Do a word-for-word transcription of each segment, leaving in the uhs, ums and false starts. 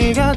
네가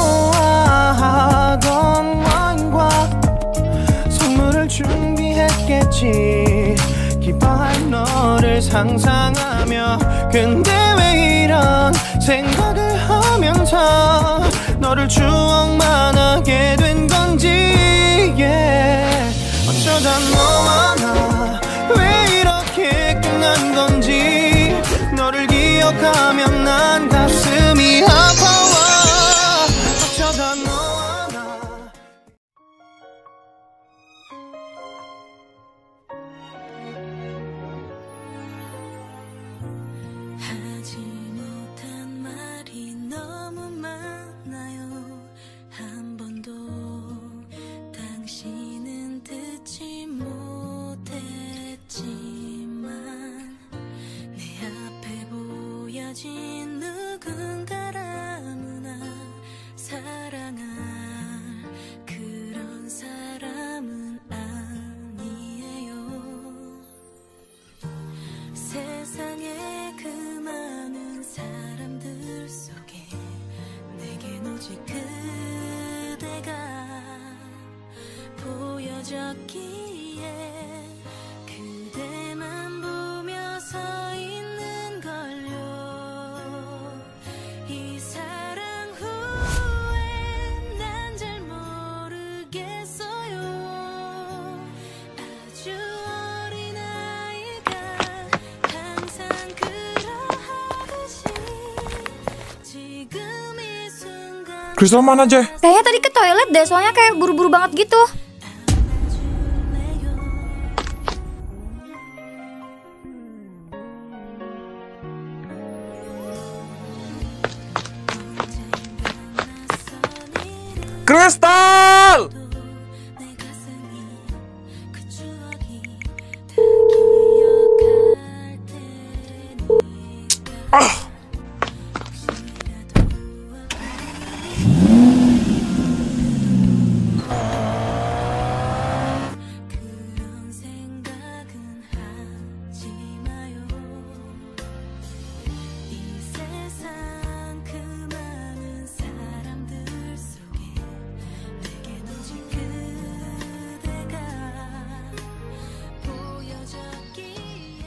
좋아하던 와인과 선물을 준비했겠지. 기뻐할 너를 상상하며. 근데 왜 이런 생각을 하면서 너를 추억만 하게 된 건지. yeah. 어쩌다 너와 나 왜 이렇게 끝난 건지. 너를 기억하면 난 가슴이 아파와. 어쩌다 너와 나. 하지 못한 말이 너무 많아요. 한 번도 당신은 듣지 못했지만 내 앞에 보여진 누군가라무나 사랑할 그런 사람은 아니에요. 세상에 그 많은 사람들 속에 내겐 오직 그대가 보여졌기에 그대만 보며 서 있는 걸요. 이 사랑 후에 난 잘 모르겠어요. 아주 어린 아이가 항상 그러하듯이 지금 이 순간 Chris, lo mana, Je? Kayaknya tadi ke toilet deh, soalnya kayak buru-buru banget gitu. Kristal! 내 가슴이 그 추억이 다 기억할 테니까. 그런 생각은 하지 마요. 이 세상 그 많은 사람들 속에 내겐 오직 그대가 보여졌기에.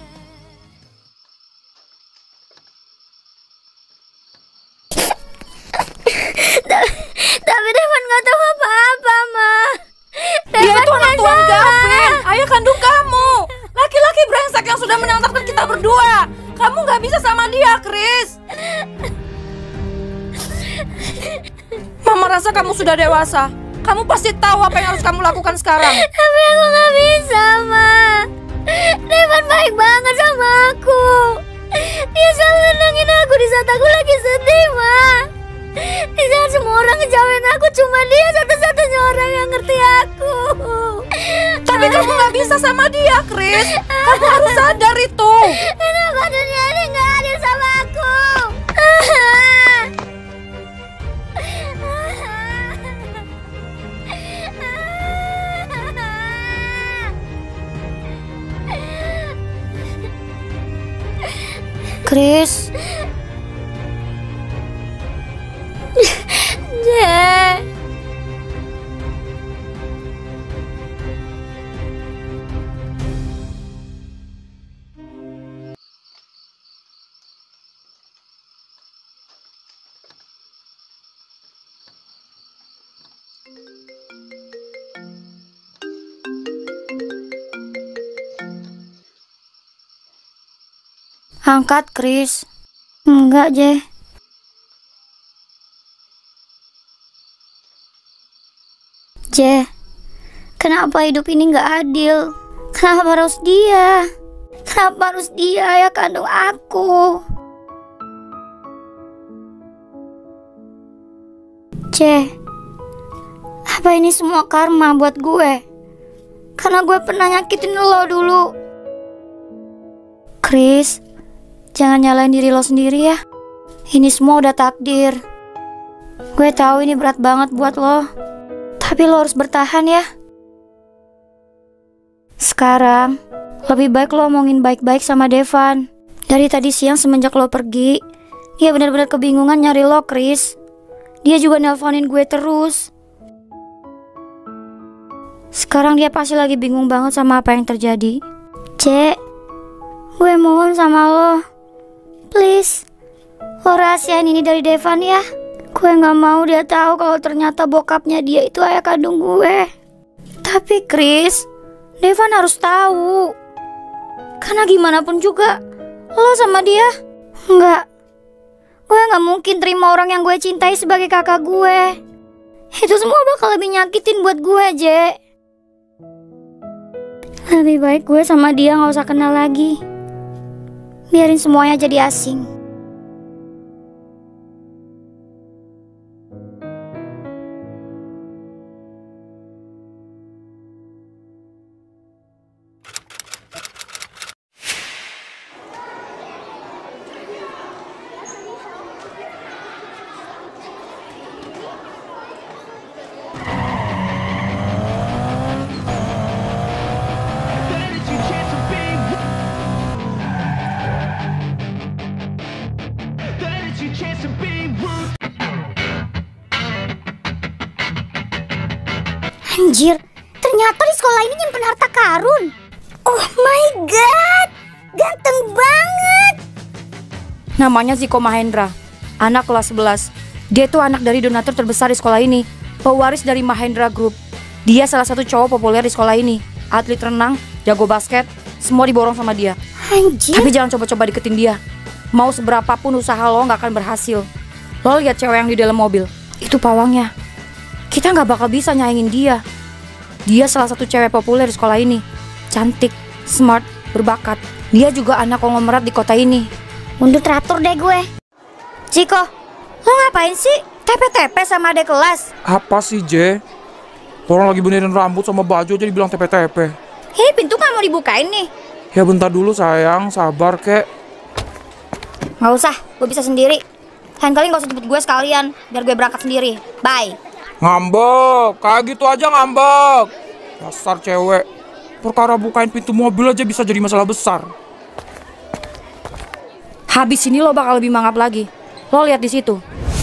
Tapi Devan nggak tahu apa-apa, Ma. Dia itu anak Tuan Gavin, ayah kandung kamu. Laki-laki brengsek yang sudah menyantarkan kita berdua. Kamu nggak bisa sama dia, Chris. Mama rasa kamu sudah dewasa. Kamu pasti tahu apa yang harus kamu lakukan sekarang. Tapi aku nggak bisa, Ma. Devan baik banget sama aku. Dia selalu nenangin aku di saat aku lagi sedih, Ma. Di saat semua orang ngejauhin aku, cuma dia satu-satunya orang yang ngerti aku. Tapi kamu nggak bisa sama dia, Chris. Kamu harus sadar itu. Kenapa dunia ini nggak adil sama aku? Chris. Je. Angkat, Chris. Enggak, Je. Je, kenapa hidup ini nggak adil? Kenapa harus dia? Kenapa harus dia ya kandung aku? Je, apa ini semua karma buat gue? Karena gue pernah nyakitin lo dulu. Chris, jangan nyalain diri lo sendiri ya. Ini semua udah takdir. Gue tahu ini berat banget buat lo. Tapi lo harus bertahan ya. Sekarang, lebih baik lo omongin baik-baik sama Devan. Dari tadi siang semenjak lo pergi, dia benar-benar kebingungan nyari lo, Chris. Dia juga nelponin gue terus. Sekarang dia pasti lagi bingung banget sama apa yang terjadi. Cek, gue mohon sama lo, please, lo rahasiain ini dari Devan ya. Gue gak mau dia tahu kalau ternyata bokapnya dia itu ayah kandung gue. Tapi Chris, Devan harus tahu. Karena gimana pun juga lo sama dia. Enggak, gue gak mungkin terima orang yang gue cintai sebagai kakak gue. Itu semua bakal lebih nyakitin buat gue, Jek. Lebih baik gue sama dia gak usah kenal lagi. Biarin semuanya jadi asing. Anjir, ternyata di sekolah ini nyimpen harta karun. Oh my god, ganteng banget. Namanya Ziko Mahendra, anak kelas sebelas. Dia tuh anak dari donatur terbesar di sekolah ini, pewaris dari Mahendra Group. Dia salah satu cowok populer di sekolah ini. Atlet renang, jago basket, semua diborong sama dia. Anjir. Tapi jangan coba-coba deketin dia. Mau seberapapun usaha lo gak akan berhasil. Lo lihat cewek yang di dalam mobil, itu pawangnya. Kita gak bakal bisa nyaingin dia. Dia salah satu cewek populer di sekolah ini. Cantik, smart, berbakat. Dia juga anak konglomerat di kota ini. Mundur teratur deh gue. Ciko, lo ngapain sih tepe-tepe sama adek kelas? Apa sih, J? Orang lagi benerin rambut sama baju aja dibilang tepe-tepe. Hei, pintu gak mau dibukain nih? Ya bentar dulu sayang, sabar kek. Gak usah, gue bisa sendiri. Lain kali gak usah jemput gue sekalian, biar gue berangkat sendiri. Bye. Ngambek, kayak gitu aja ngambek. Dasar cewek. Perkara bukain pintu mobil aja bisa jadi masalah besar. Habis ini lo bakal lebih mangap lagi. Lo lihat di situ.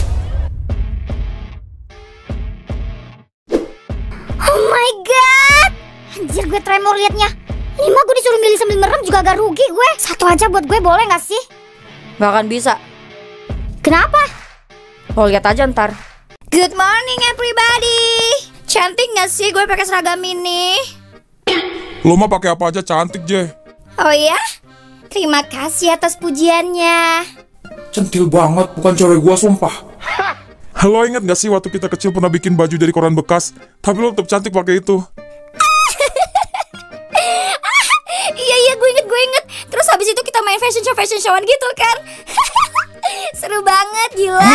Oh my god, anjir gue tremor liatnya. Lima gue disuruh milih sambil merem juga agak rugi gue. Satu aja buat gue boleh gak sih? Gak akan bisa. Kenapa? Lo lihat aja ntar. Good morning everybody. Cantik gak sih gue pakai seragam ini? Lo mah pakai apa aja cantik, J. Oh ya? Terima kasih atas pujiannya. Centil banget, bukan cewek gua sumpah. Lo inget gak sih waktu kita kecil pernah bikin baju dari koran bekas, tapi lo tetap cantik pakai itu. Iya iya gue inget gue inget. Terus habis itu kita main fashion show fashion showan gitu kan. Seru banget gila.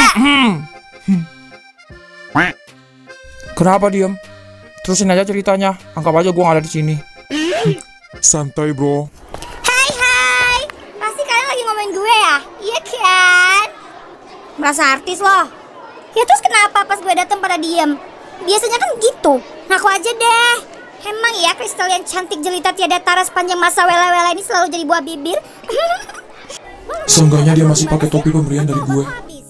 Kenapa diem? Terusin aja ceritanya. Anggap aja gua gak ada di sini. Santai bro. Hai hai. Pasti kalian lagi ngomongin gue ya? Iya kan? Merasa artis loh. Ya terus kenapa pas gue datang pada diem? Biasanya kan gitu. Ngaku aja deh. Emang ya kristal yang cantik jelita tiada tara sepanjang masa wela-wela ini selalu jadi buah bibir? Seenggaknya dia masih pakai topi pemberian dari gue.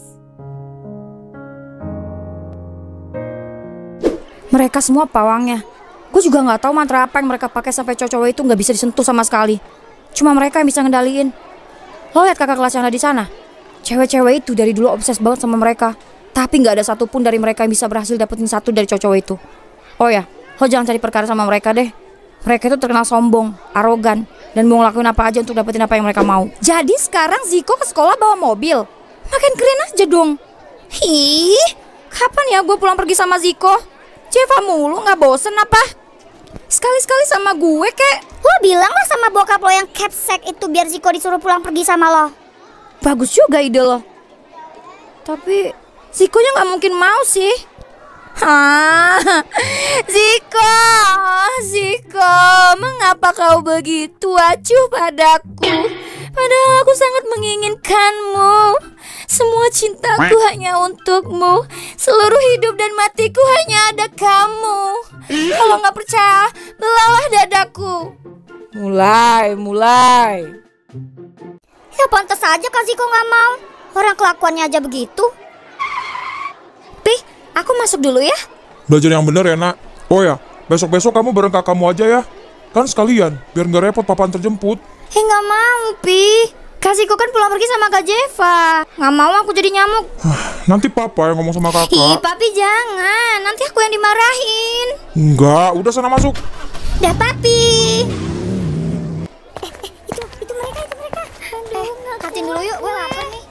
Mereka semua pawangnya. Gue juga nggak tahu mantra apa yang mereka pakai sampai cowok-cowok itu nggak bisa disentuh sama sekali. Cuma mereka yang bisa ngendaliin. Lo lihat kakak kelas yang ada di sana. Cewek-cewek itu dari dulu obses banget sama mereka. Tapi nggak ada satupun dari mereka yang bisa berhasil dapetin satu dari cowok-cowok itu. Oh ya, lo jangan cari perkara sama mereka deh. Mereka itu terkenal sombong, arogan, dan mau ngelakuin apa aja untuk dapetin apa yang mereka mau. Jadi sekarang Ziko ke sekolah bawa mobil. Makin keren aja dong. Hi, kapan ya gue pulang pergi sama Ziko? Jeva mulu, gak bosen apa? Sekali-sekali sama gue kek. Lo bilang lah sama bokap lo yang capsek itu biar Ziko disuruh pulang pergi sama lo. Bagus juga ide lo. Tapi Zikonya gak mungkin mau sih. Hah, Ziko, Ziko, mengapa kau begitu acuh padaku? Padahal aku sangat menginginkanmu. Semua cintaku hanya untukmu. Seluruh hidup dan matiku hanya ada kamu. Kalau nggak percaya, belalah dadaku. Mulai, mulai. Ya pantas aja kan Ziko nggak mau. Orang kelakuannya aja begitu. Pi, Aku masuk dulu ya. Belajar yang bener ya, nak. Oh ya, besok-besok kamu bareng kakakmu aja ya. Kan sekalian, biar nggak repot papa antar jemput. Eh nggak mau, Pi. Kasihku kan pulang pergi sama Kak Jeva. Nggak mau aku jadi nyamuk. Nanti papa yang ngomong sama Ih, kakak. Papi jangan. Nanti aku yang dimarahin. Enggak, udah sana masuk. Dah, Papi. Eh, eh, itu, itu mereka, itu mereka. Eh, katin dulu yuk, gue lapar nih.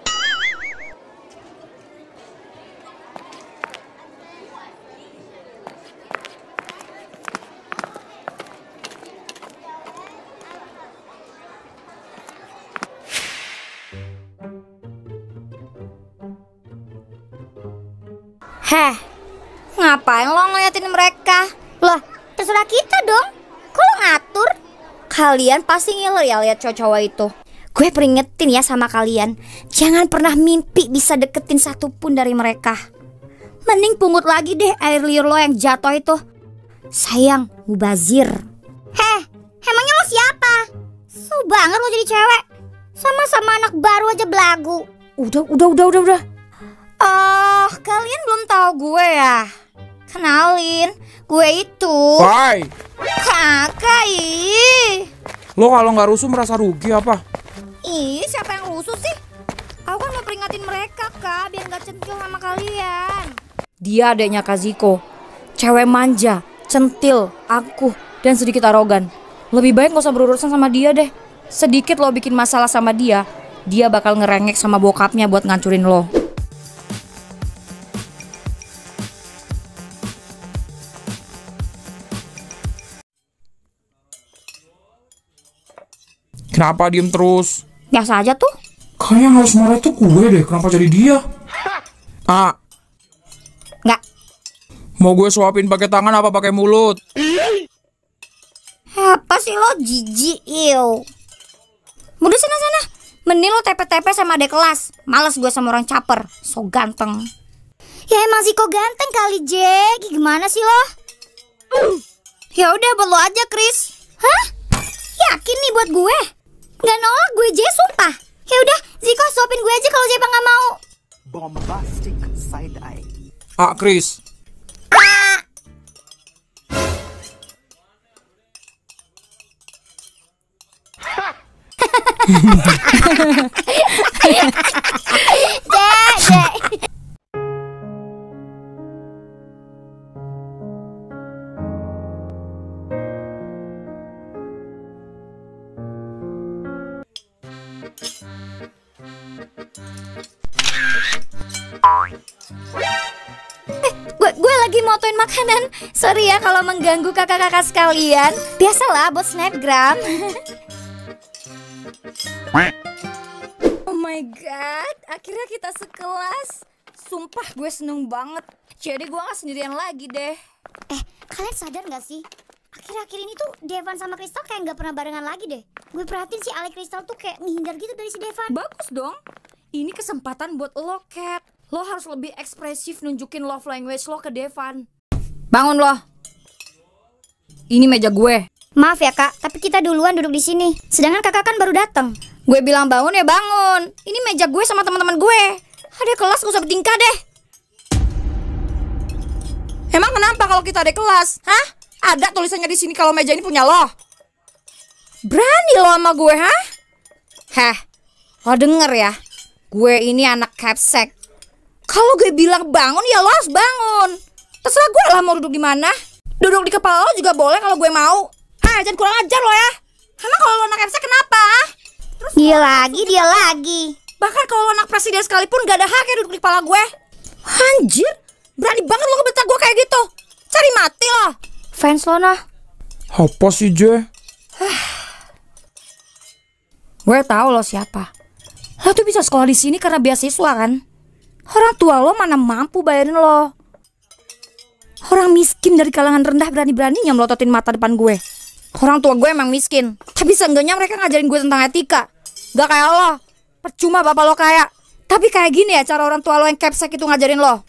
Heh, ngapain lo ngeliatin mereka? Loh, terserah kita dong. Kok lo ngatur? Kalian pasti ngiler ya lihat cowok-cowok itu. Gue peringetin ya sama kalian, jangan pernah mimpi bisa deketin satupun dari mereka. Mending pungut lagi deh air liur lo yang jatuh itu. Sayang, mubazir. Heh, emangnya lo siapa? Su banget lo jadi cewek. Sama-sama anak baru aja belagu. Udah, udah, udah, udah, udah. Oh, kalian belum tahu gue ya? Kenalin, gue itu Hai, kakak. Ih, lo kalau nggak rusuh merasa rugi apa? ih siapa yang rusuh sih? Aku kan mau peringatin mereka kak, biar nggak centil sama kalian. Dia adeknya Kaziko, cewek manja, centil, angkuh, dan sedikit arogan. Lebih baik gak usah berurusan sama dia deh. Sedikit lo bikin masalah sama dia, dia bakal ngerengek sama bokapnya buat ngancurin lo. Kenapa diem terus? Biasa aja tuh. Kayaknya yang harus marah itu gue deh, kenapa jadi dia? Ah, Nggak. mau gue suapin pakai tangan apa pakai mulut? Apa sih lo jijik, iu. Udah sana-sana. Mending lo tepe-tepe sama adek kelas. Males gue sama orang caper, so ganteng. Ya emang sih kok ganteng kali, Jack. Gimana sih lo? Ya udah buat lo aja, Chris. Hah? Yakin nih buat gue? Gak nolak gue, Jack, sumpah. Ya udah, Ziko suapin gue aja kalau Jepa nggak mau. Bombastic side eye. Ah, Chris. Jack, Jack. Gue gue lagi motoin makanan. Sorry ya kalau mengganggu kakak-kakak sekalian. Biasalah buat snapgram. Oh my god, akhirnya kita sekelas. Sumpah gue seneng banget. Jadi gue gak sendirian lagi deh. Eh, kalian sadar gak sih? Akhir-akhir ini tuh Devan sama Kristal kayak gak pernah barengan lagi deh. Gue perhatiin si Ale Kristal tuh kayak menghindar gitu dari si Devan. Bagus dong. Ini kesempatan buat lo, Cat. Lo harus lebih ekspresif nunjukin love language lo ke Devan. Bangun lo. Ini meja gue. Maaf ya kak, tapi kita duluan duduk di sini. Sedangkan kakak kan baru datang. Gue bilang bangun ya bangun. Ini meja gue sama teman-teman gue. Ada kelas gak usah bertingkah deh. Emang kenapa kalau kita ada kelas? Hah? Ada tulisannya di sini kalau meja ini punya lo. Berani lo sama gue, hah? Heh, lo denger ya. Gue ini anak capsek. Kalau gue bilang bangun ya lo harus bangun. Terserah gue lah mau duduk di mana. Duduk di kepala lo juga boleh kalau gue mau. Ah, jangan kurang ajar lo ya. Emang kalau lo anak capsek kenapa? Terus Dia lagi, dia lagi. bahkan kalau lo anak presiden sekalipun gak ada haknya duduk di kepala gue. Anjir, berani banget lo ngebentak gue kayak gitu. Cari mati lo. Fans lo nah. Apa sih, Je? Gue tahu lo siapa. Lo tuh bisa sekolah di sini karena beasiswa kan? Orang tua lo mana mampu bayarin lo. Orang miskin dari kalangan rendah berani-beraninya melototin mata depan gue. Orang tua gue emang miskin, tapi seenggaknya mereka ngajarin gue tentang etika. Gak kayak lo. Percuma bapak lo kaya, tapi kayak gini ya cara orang tua lo yang capsek itu ngajarin lo.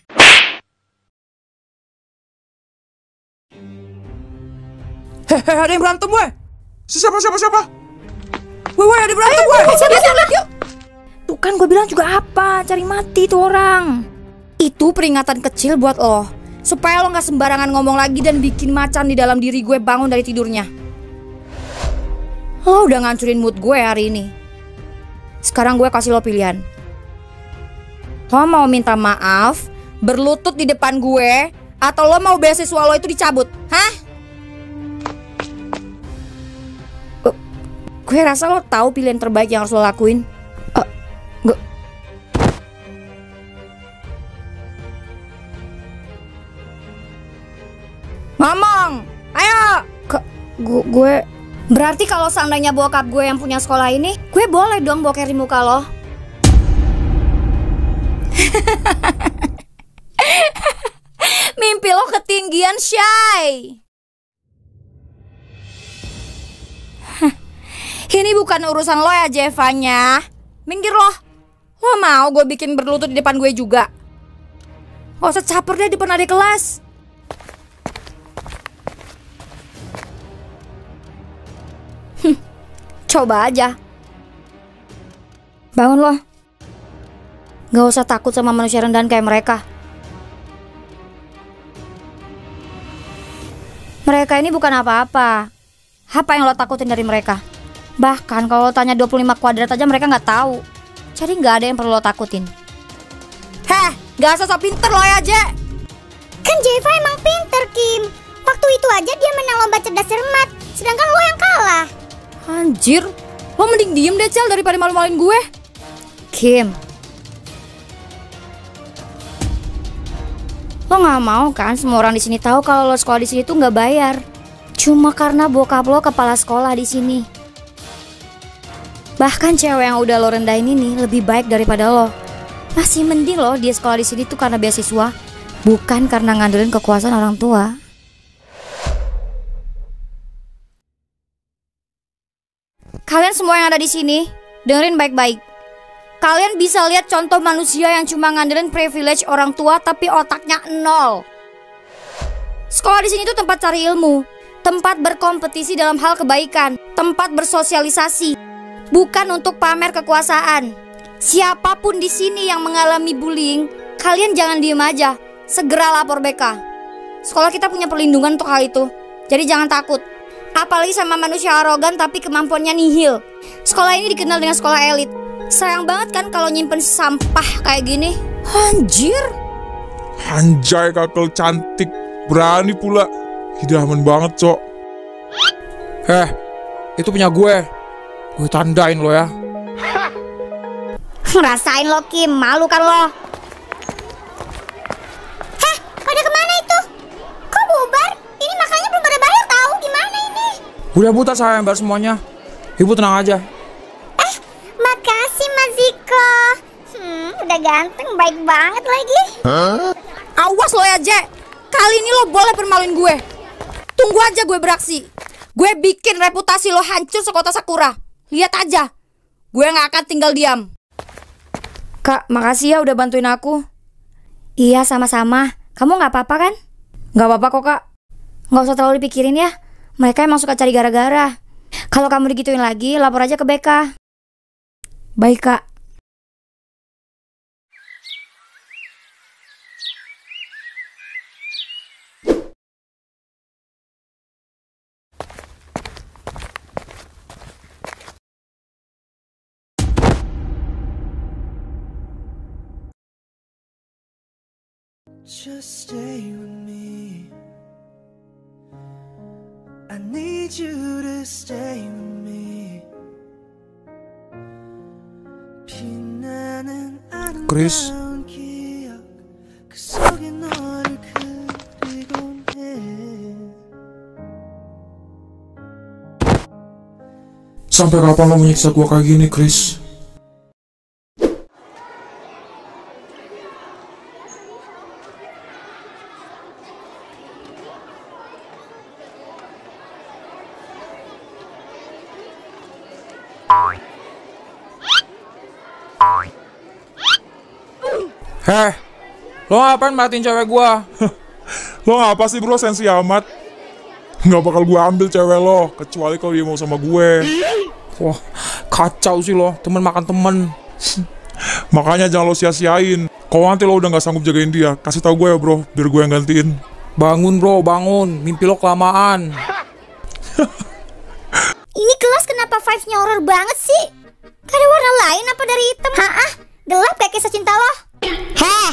Hehehe, ada yang berantem, weh. Siapa, siapa, siapa? Weh, weh, ada yang berantem, weh. Siapa, siapa, yuk. Tuh kan gue bilang juga apa, cari mati tuh orang. Itu peringatan kecil buat lo, supaya lo gak sembarangan ngomong lagi dan bikin macan di dalam diri gue bangun dari tidurnya. Lo udah ngancurin mood gue hari ini. Sekarang gue kasih lo pilihan. Lo mau minta maaf, berlutut di depan gue, atau lo mau beasiswa lo itu dicabut? Hah? Uh, gue rasa lo tahu pilihan terbaik yang harus lo lakuin. Uh, gue... Ngomong, ayo. Ke, gue, gue... Berarti kalau seandainya bokap gue yang punya sekolah ini, gue boleh dong bokerin muka lo. Mimpi lo ketinggian, Shay. Ini bukan urusan lo ya, Jevanya. Minggir lo. Lo mau gue bikin berlutut di depan gue juga? Gak usah caper deh di depan adik kelas. Hm, coba aja. Bangun lo. Gak usah takut sama manusia rendahan kayak mereka. Mereka ini bukan apa-apa. Apa yang lo takutin dari mereka? Bahkan kalau lo tanya dua puluh lima kuadrat aja mereka gak tahu. Jadi gak ada yang perlu lo takutin. Heh, gak usah sok pinter lo ya, Je. Kan Jeva emang pinter, Kim. Waktu itu aja dia menang lomba cerdas cermat, sedangkan lo yang kalah. Anjir, lo mending diem deh, Cel, daripada malu-maluin gue. Kim, lo nggak mau kan semua orang di sini tahu kalau lo sekolah di sini tuh nggak bayar, cuma karena bokap lo kepala sekolah di sini. Bahkan cewek yang udah lo rendahin ini lebih baik daripada lo. Masih mending lo dia sekolah di sini tuh karena beasiswa, bukan karena ngandelin kekuasaan orang tua. Kalian semua yang ada di sini, dengerin baik-baik. Kalian bisa lihat contoh manusia yang cuma ngandelin privilege orang tua tapi otaknya nol. Sekolah di sini tuh tempat cari ilmu, tempat berkompetisi dalam hal kebaikan, tempat bersosialisasi, bukan untuk pamer kekuasaan. Siapapun di sini yang mengalami bullying, kalian jangan diem aja, segera lapor B K. Sekolah kita punya perlindungan untuk hal itu, jadi jangan takut. Apalagi sama manusia arogan tapi kemampuannya nihil. Sekolah ini dikenal dengan sekolah elit. Sayang banget kan kalau nyimpen sampah kayak gini. Anjir. Anjay, kakel cantik. Berani pula. Idaman banget, Cok. Eh, itu punya gue. Gue tandain lo ya. Ngerasain lo, Kim. Malu kan lo? Heh, pada kemana itu? Kok bubar? Ini makanya belum pada bayar tahu. Gimana ini? Udah buta saya bayar semuanya. Ibu tenang aja. Eh, makasih Mas Ziko. Hmm, udah ganteng, baik banget lagi. Hah? Awas lo ya, Je. Kali ini lo boleh permaluin gue. Tunggu aja gue beraksi. Gue bikin reputasi lo hancur sekota Sakura. Lihat aja. Gue gak akan tinggal diam. Kak, makasih ya udah bantuin aku. Iya, sama-sama. Kamu gak apa-apa kan? Gak apa-apa kok, Kak. Gak usah terlalu dipikirin ya. Mereka emang suka cari gara-gara. Kalau kamu digituin lagi, lapor aja ke B K. Baik, Kak. Just stay with me. I need you to stay with me. 빛나는 Chris. 아름다운 기억 그 속에 너를 그리곤 해. Sampai kapan lo menyiksa gua kayak gini, Chris? Heh, lo ngapain matiin cewek gua? Lo ngapa sih bro, sensi amat? Nggak bakal gue ambil cewek lo, kecuali kalau dia mau sama gue. Wah, kacau sih lo, temen makan temen. Makanya jangan lo sia-siain. Kalau nanti lo udah gak sanggup jagain dia, kasih tahu gue ya bro, biar gue yang gantiin. Bangun bro, bangun. Mimpi lo kelamaan. Ini kelas kenapa vibes-nya horor banget sih? Gak ada warna lain apa dari hitam? Hah? Gelap kayak kisah cinta lo? Heh.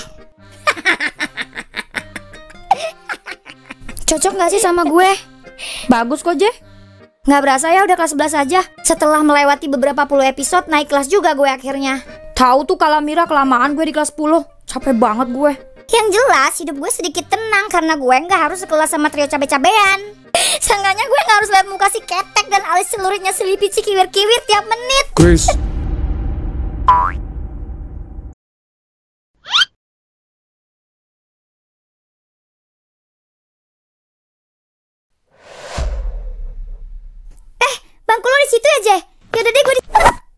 Cocok gak sih sama gue? Bagus kok, Je. Gak berasa ya udah kelas sebelas aja. Setelah melewati beberapa puluh episode, naik kelas juga gue akhirnya. Tahu tuh kalau Mira kelamaan gue di kelas sepuluh. Capek banget gue. Yang jelas hidup gue sedikit tenang karena gue nggak harus sekelas sama trio cabe-cabean. Seenggaknya gue nggak harus lihat muka si ketek dan alis celuritnya Sleepy kiwir-kiwir tiap menit. Chris. Eh, bangku lo di situ ya, Je. Yaudah deh gue di...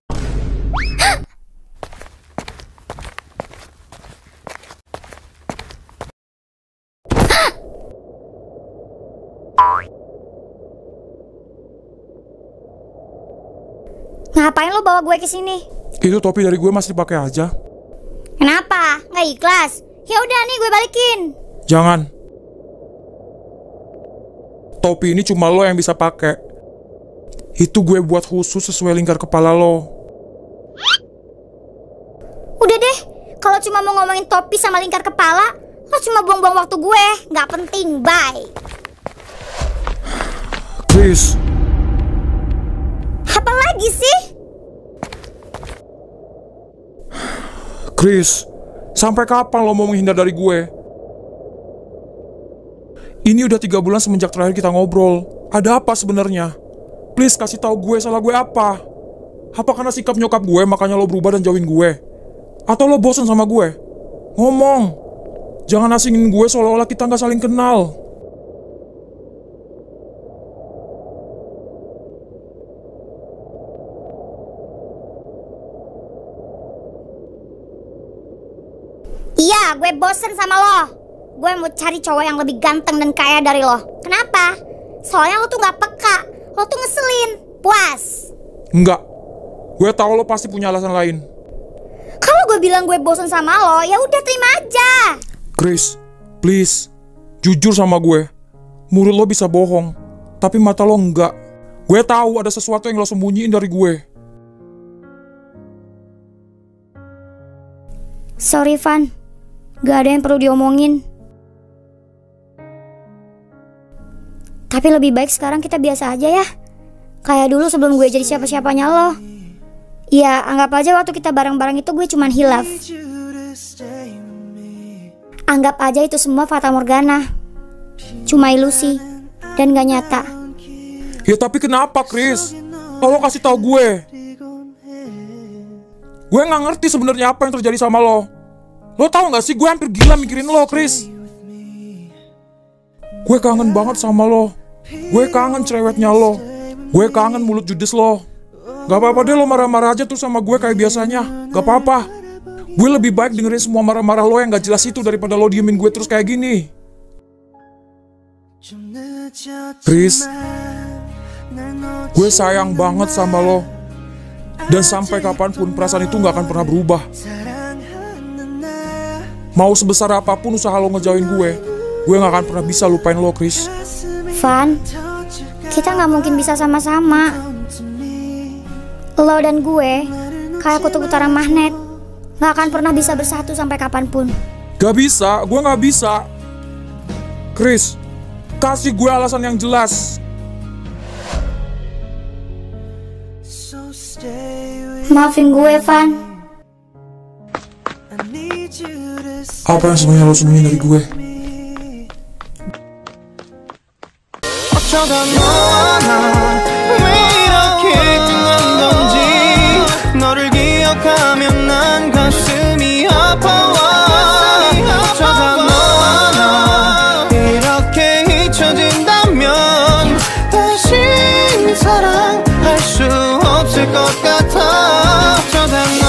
Ngapain lo bawa gue ke sini? Itu topi dari gue masih dipakai aja. Kenapa? Nggak ikhlas? Ya udah nih gue balikin. Jangan. Topi ini cuma lo yang bisa pakai. Itu gue buat khusus sesuai lingkar kepala lo. Udah deh, kalau cuma mau ngomongin topi sama lingkar kepala, lo cuma buang-buang waktu gue. Nggak penting, bye. Chris. Apa lagi sih? Chris, sampai kapan lo mau menghindar dari gue? Ini udah tiga bulan semenjak terakhir kita ngobrol. Ada apa sebenarnya? Please kasih tahu gue salah gue apa? Apa karena sikap nyokap gue makanya lo berubah dan jauhin gue? Atau lo bosan sama gue? Ngomong. Jangan asingin gue seolah-olah kita nggak saling kenal. Iya, gue bosen sama lo. Gue mau cari cowok yang lebih ganteng dan kaya dari lo. Kenapa? Soalnya lo tuh gak peka. Lo tuh ngeselin. Puas. Enggak. Gue tahu lo pasti punya alasan lain. Kalau gue bilang gue bosen sama lo, ya udah terima aja. Chris, please. Jujur sama gue. Mulut lo bisa bohong, tapi mata lo enggak. Gue tahu ada sesuatu yang lo sembunyiin dari gue. Sorry, Van. Gak ada yang perlu diomongin. Tapi lebih baik sekarang kita biasa aja ya. Kayak dulu sebelum gue jadi siapa-siapanya lo. Ya anggap aja waktu kita bareng-bareng itu gue cuman hilaf. Anggap aja itu semua fata morgana. Cuma ilusi dan gak nyata. Ya tapi kenapa Chris? Lo kasih tahu gue. Gue gak ngerti sebenarnya apa yang terjadi sama lo. Lo tau gak sih gue hampir gila mikirin lo, Chris. Gue kangen banget sama lo. Gue kangen cerewetnya lo. Gue kangen mulut judes lo. Gak apa-apa deh lo marah-marah aja tuh sama gue kayak biasanya. Gak apa-apa. Gue lebih baik dengerin semua marah-marah lo yang gak jelas itu daripada lo diemin gue terus kayak gini. Chris, gue sayang banget sama lo. Dan sampai kapanpun perasaan itu gak akan pernah berubah. Mau sebesar apapun usaha lo ngejauhin gue, gue gak akan pernah bisa lupain lo, Chris. Van, kita gak mungkin bisa sama-sama. Lo dan gue kayak kutub utara magnet, gak akan pernah bisa bersatu sampai kapanpun. Gak bisa, gue gak bisa. Chris, kasih gue alasan yang jelas. Maafin gue, Van. Apa yang sebenarnya lo sembunyiin dari gue? 어쩌다 너와 나 왜 이렇게 끝난 건지 너를 기억하면 난 가슴이 아파와 어쩌다 너와 나 이렇게 잊혀진다면 다시 사랑할 수 없을 것 같아 어쩌다